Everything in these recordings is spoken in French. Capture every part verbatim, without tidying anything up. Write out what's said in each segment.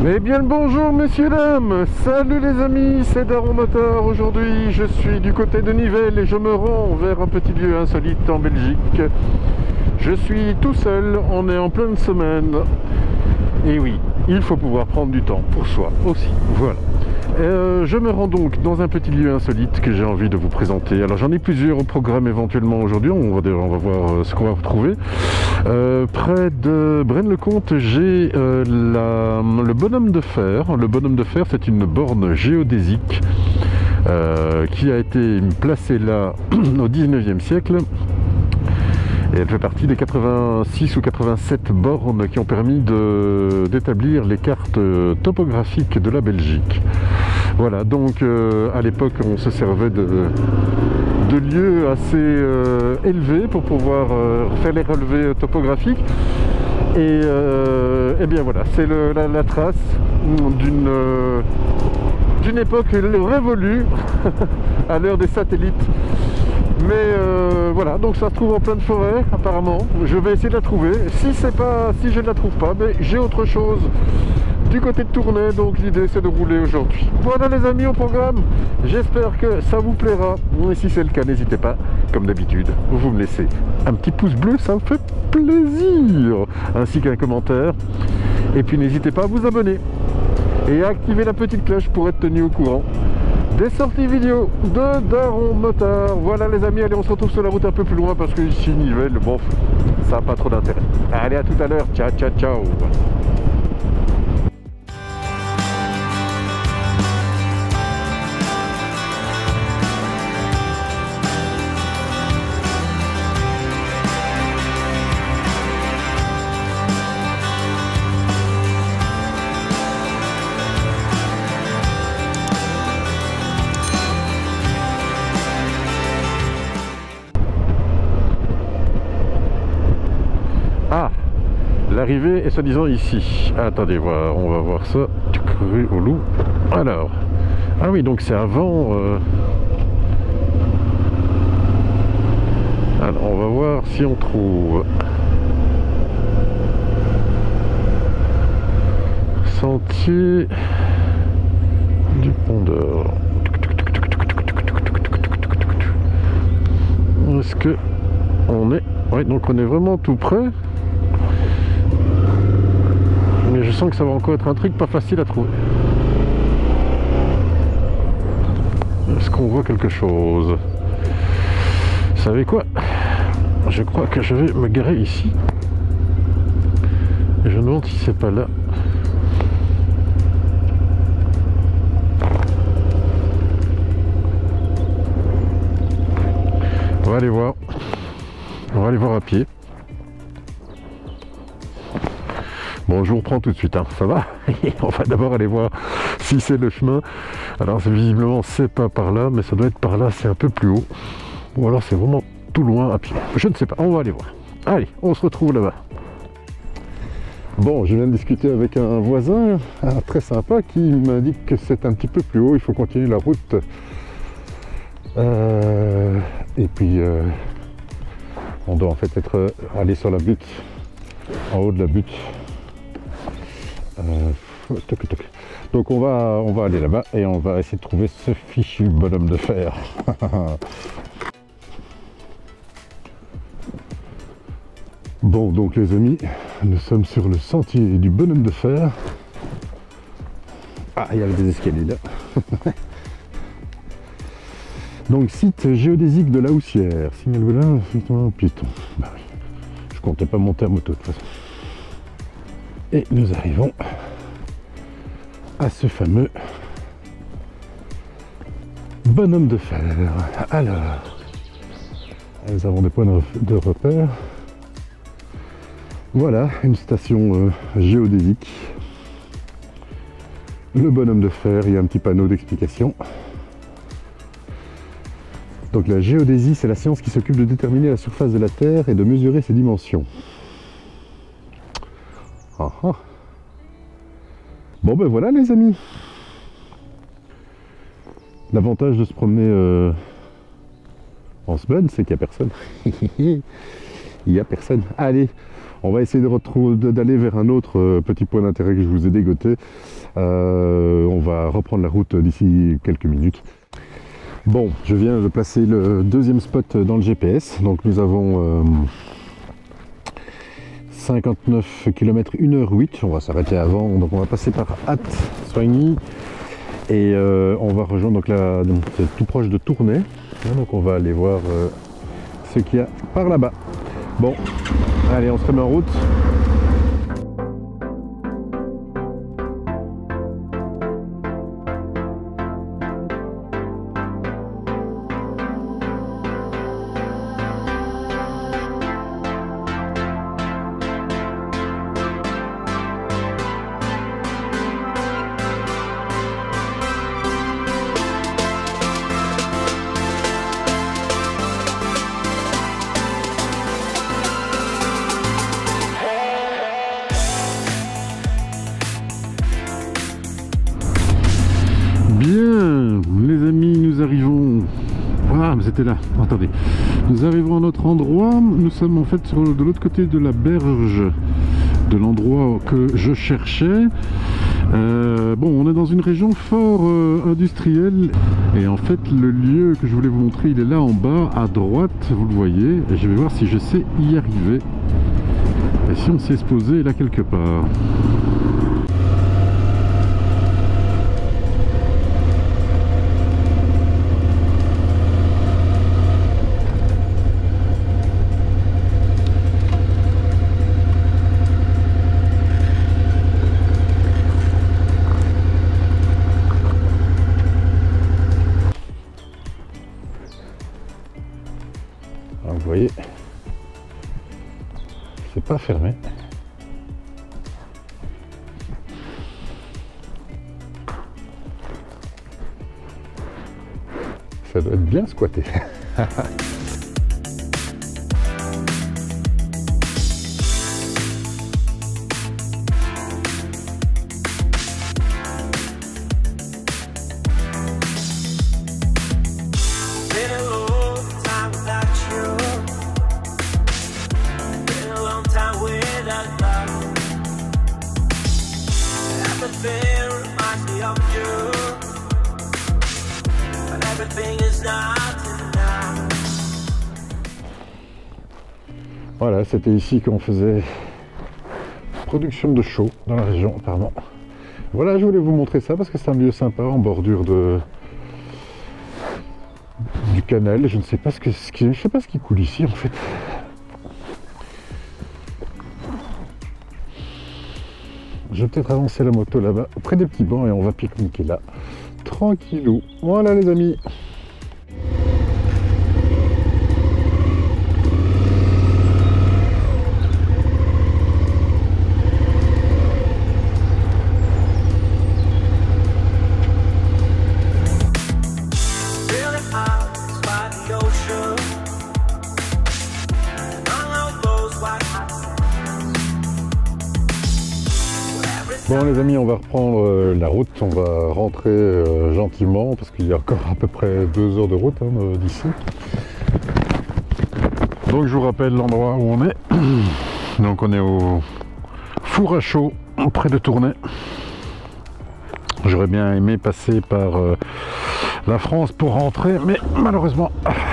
Eh bien le bonjour messieurs dames, salut les amis, c'est Daron Moteur. Aujourd'hui je suis du côté de Nivelles et je me rends vers un petit lieu insolite en Belgique. Je suis tout seul, on est en pleine semaine. Et oui, il faut pouvoir prendre du temps pour soi aussi, voilà. Euh, je me rends donc dans un petit lieu insolite que j'ai envie de vous présenter. Alors j'en ai plusieurs au programme éventuellement aujourd'hui, on va, on va voir ce qu'on va retrouver. Euh, près de Braine-le-Comte, j'ai euh, le bonhomme de fer. Le bonhomme de fer, c'est une borne géodésique euh, qui a été placée là au dix-neuvième siècle. Et elle fait partie des quatre-vingt-six ou quatre-vingt-sept bornes qui ont permis d'établir les cartes topographiques de la Belgique. Voilà, donc euh, à l'époque on se servait de, de lieux assez euh, élevés pour pouvoir euh, faire les relevés topographiques. Et, euh, et bien voilà, c'est la, la trace d'une euh, d'une époque révolue à l'heure des satellites. Mais euh, voilà, donc ça se trouve en pleine forêt apparemment. Je vais essayer de la trouver. Si c'est pas, si je ne la trouve pas, mais j'ai autre chose du côté de Tournai, donc l'idée c'est de rouler aujourd'hui. Voilà les amis au programme. J'espère que ça vous plaira. Et si c'est le cas, n'hésitez pas, comme d'habitude, vous me laissez un petit pouce bleu, ça me fait plaisir, ainsi qu'un commentaire. Et puis n'hésitez pas à vous abonner et à activer la petite cloche pour être tenu au courant des sorties vidéo de Daron Moteur. Voilà les amis, allez on se retrouve sur la route un peu plus loin parce que ici Nivelles, bon, ça n'a pas trop d'intérêt. Allez, à tout à l'heure, ciao ciao ciao. Ah, l'arrivée est soi-disant ici. Attendez, voir, on va voir ça. Cru au loup. Alors, ah oui, donc c'est avant. Euh... Alors, on va voir si on trouve. Sentier du Pont d'Or. Est-ce que on est. Oui, donc on est vraiment tout près. Mais je sens que ça va encore être un truc pas facile à trouver. Est-ce qu'on voit quelque chose? Vous savez quoi? Je crois que je vais me garer ici. Et je me demande si c'est pas là. On va aller voir. On va aller voir à pied. Bon, je vous reprends tout de suite, hein. Ça va? On va d'abord aller voir si c'est le chemin. Alors, visiblement, c'est pas par là, mais ça doit être par là, c'est un peu plus haut. Ou alors, c'est vraiment tout loin à pied. Je ne sais pas, on va aller voir. Allez, on se retrouve là-bas. Bon, je viens de discuter avec un voisin un très sympa qui m'indique que c'est un petit peu plus haut. Il faut continuer la route. Euh, et puis, euh, on doit en fait être aller sur la butte, en haut de la butte. Euh, toc, toc. Donc on va on va aller là-bas et on va essayer de trouver ce fichu bonhomme de fer. Bon, donc les amis, nous sommes sur le sentier du bonhomme de fer. Ah, il y avait des escaliers là. Donc site géodésique de la Houssière, signal belin, piéton. Bah oui, je comptais pas monter à moto de toute façon. Et nous arrivons à ce fameux bonhomme de fer. Alors, nous avons des points de repère. Voilà, une station euh, géodésique. Le bonhomme de fer, il y a un petit panneau d'explication. Donc la géodésie, c'est la science qui s'occupe de déterminer la surface de la Terre et de mesurer ses dimensions. Ah ah. Bon ben voilà les amis. L'avantage de se promener euh, en semaine, c'est qu'il n'y a personne. Il n'y a personne. Allez, On va essayer d'aller vers un autre euh, petit point d'intérêt que je vous ai dégoté. Euh, on va reprendre la route d'ici quelques minutes. Bon, je viens de placer le deuxième spot dans le G P S. Donc nous avons euh, cinquante-neuf kilomètres, une heure huit. On va s'arrêter avant. Donc on va passer par Att-Soigny. Et euh, on va rejoindre donc là, c'est tout proche de Tournai. Donc on va aller voir euh, ce qu'il y a par là-bas. Bon, allez, on se remet en route. Bien, les amis, nous arrivons. Ah, mais c'était là. Attendez. Nous arrivons à notre endroit. Nous sommes en fait sur, de l'autre côté de la berge de l'endroit que je cherchais. Euh, bon, on est dans une région fort euh, industrielle. Et en fait, le lieu que je voulais vous montrer, il est là en bas, à droite. Vous le voyez. Et je vais voir si je sais y arriver. Et si on s'est exposé là quelque part. Alors, vous voyez, c'est pas fermé. Ça doit être bien squatté. Voilà, c'était ici qu'on faisait production de chaux dans la région apparemment. Voilà, je voulais vous montrer ça parce que c'est un lieu sympa en bordure de du canal. Je ne sais pas ce que ce qui, je sais pas ce qui coule ici en fait. Je vais peut-être avancer la moto là-bas, près des petits bancs, et on va pique-niquer là. Tranquillou. Voilà les amis. Bon les amis, on va reprendre euh, la route, on va rentrer euh, gentiment parce qu'il y a encore à peu près deux heures de route hein, d'ici. Donc je vous rappelle l'endroit où on est. Donc on est au four à chaud, près de Tournai. J'aurais bien aimé passer par euh, la France pour rentrer, mais malheureusement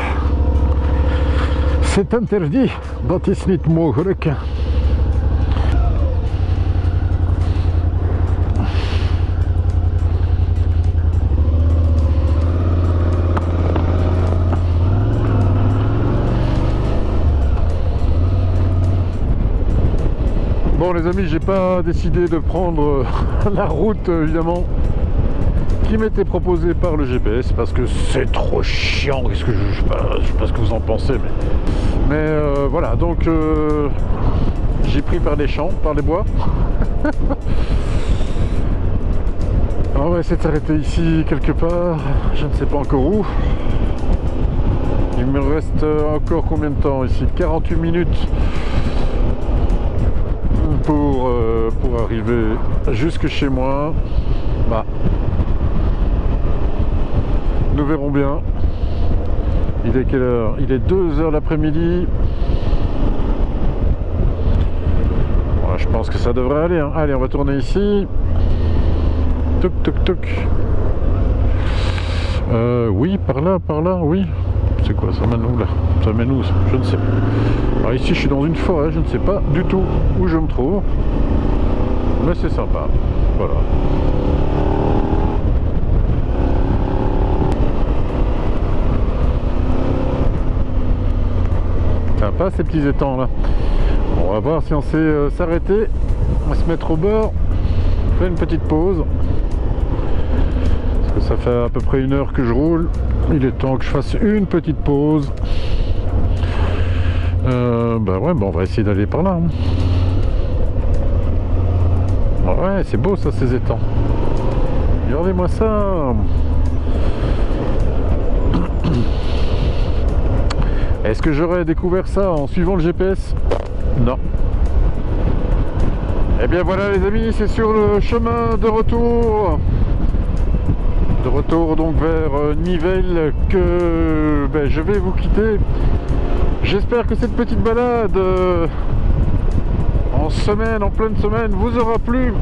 c'est interdit. Dat is niet mogelijk. Bon les amis, j'ai pas décidé de prendre la route évidemment qui m'était proposée par le G P S parce que c'est trop chiant. Qu'est-ce que je, je sais pas, je sais pas ce que vous en pensez, mais mais euh, voilà, donc euh, j'ai pris par les champs, par les bois. On va essayer de s'arrêter ici quelque part, je ne sais pas encore où. Il me reste encore combien de temps ici? quarante-huit minutes pour, euh, pour arriver jusque chez moi. Bah, nous verrons bien. Il est quelle heure? Il est deux heures l'après-midi. Je pense que ça devrait aller, hein. Allez, on va tourner ici. Toc toc toc. Euh, oui, par là, par là, oui. C'est quoi, ça mène où là? Ça mène où? Je ne sais pas. Alors ici, je suis dans une forêt, je ne sais pas du tout où je me trouve. Mais c'est sympa. Voilà. Sympa ces petits étangs là. On va voir si on sait euh, s'arrêter. On va se mettre au bord. On fait une petite pause. Parce que ça fait à peu près une heure que je roule. Il est temps que je fasse une petite pause. Euh, bah ouais, bah on va essayer d'aller par là. Hein. Ouais, c'est beau ça, ces étangs. Regardez-moi ça. Est-ce que j'aurais découvert ça en suivant le G P S? Non. Et bien voilà les amis, c'est sur le chemin de retour. De retour donc vers Nivelles que ben, je vais vous quitter. J'espère que cette petite balade euh, en semaine, en pleine semaine, vous aura plu.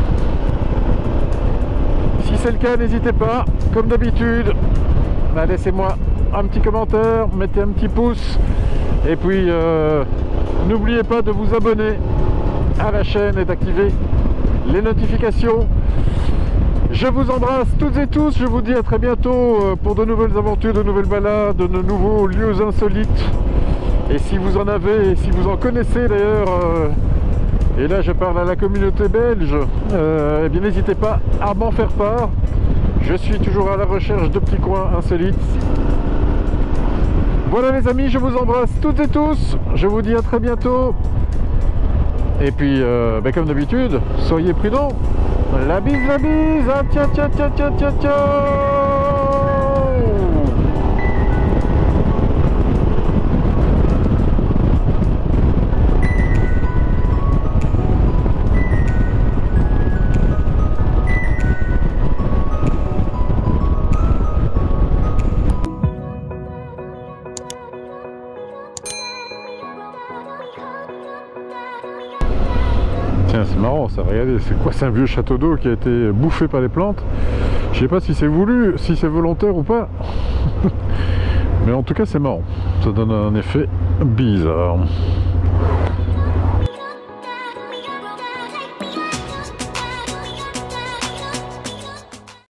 Si c'est le cas, n'hésitez pas, comme d'habitude, bah, laissez-moi un petit commentaire, mettez un petit pouce, et puis euh, n'oubliez pas de vous abonner à la chaîne et d'activer les notifications. Je vous embrasse toutes et tous, je vous dis à très bientôt pour de nouvelles aventures, de nouvelles balades, de nouveaux lieux insolites. Et si vous en avez, et si vous en connaissez d'ailleurs, euh, et là je parle à la communauté belge, euh, eh bien n'hésitez pas à m'en faire part. Je suis toujours à la recherche de petits coins insolites. Voilà les amis, je vous embrasse toutes et tous, je vous dis à très bientôt. Et puis, euh, ben comme d'habitude, soyez prudents. La bise, la bise, ah, tiens, tiens, tiens, tiens, tiens, tiens. C'est marrant ça, regardez, c'est quoi, c'est un vieux château d'eau qui a été bouffé par les plantes. Je sais pas si c'est voulu, si c'est volontaire ou pas. Mais en tout cas c'est marrant, ça donne un effet bizarre.